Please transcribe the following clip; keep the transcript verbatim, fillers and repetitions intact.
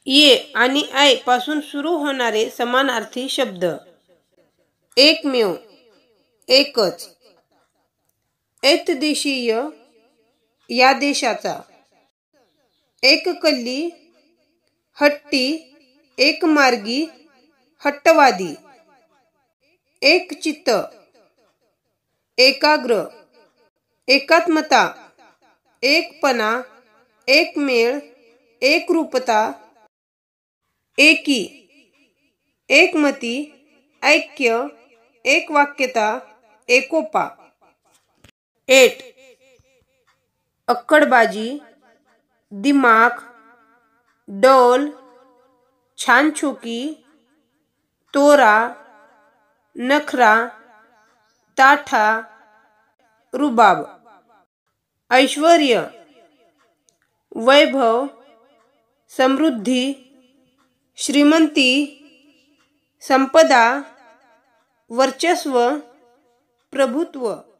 ये आणि आय पासून सुरू होणारे समानार्थी शब्द. एकमेव, एकच. एतदेशीय, या देशाचा. एककल्ली, हट्टी, एकमार्गी, हट्टवादी. एकचित्त, एकाग्र, एकात्मता, एकपणा, एकमेळ, एकरूपता, एकी, एकमती, ऐक्य, एकवाक्यता, एकोपा. एट, अक्कड़बाजी, दिमाग, डौल, छानछोकी, तोरा, नखरा, ताठा, रुबाब. ऐश्वर्य, वैभव, समृद्धी, श्रीमंती, संपदा, वर्चस्व, प्रभुत्व.